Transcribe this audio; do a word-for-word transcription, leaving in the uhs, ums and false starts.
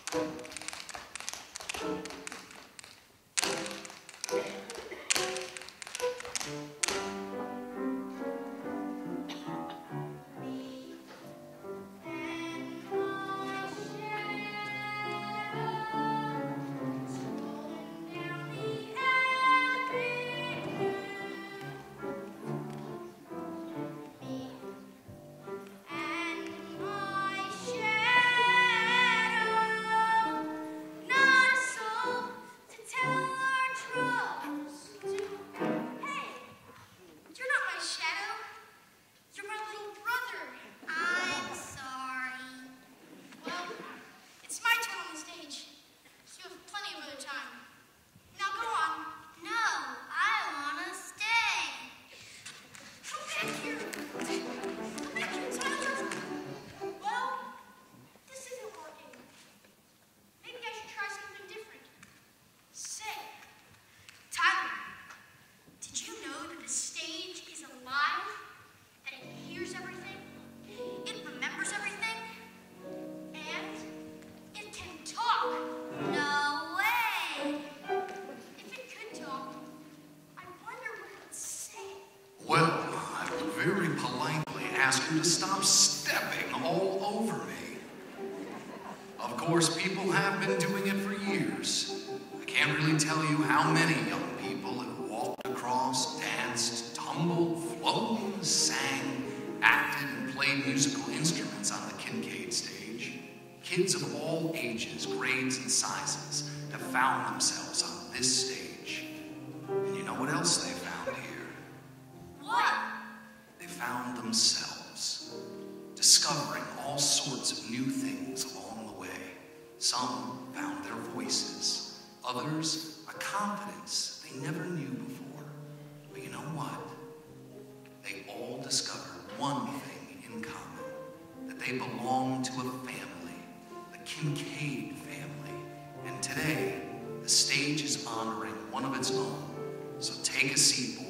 ask you to stop stepping all over me. Of course, people have been doing it for years. I can't really tell you how many young people have walked across, danced, tumbled, flown, sang, acted, and played musical instruments on the Kinkaid stage. Kids of all ages, grades, and sizes have found themselves on this stage. And you know what else they found here? What? They found themselves, discovering all sorts of new things along the way. Some found their voices, others a confidence they never knew before. But you know what? They all discovered one thing in common, that they belong to a family, the Kinkaid family. And today, the stage is honoring one of its own. So take a seat, boys.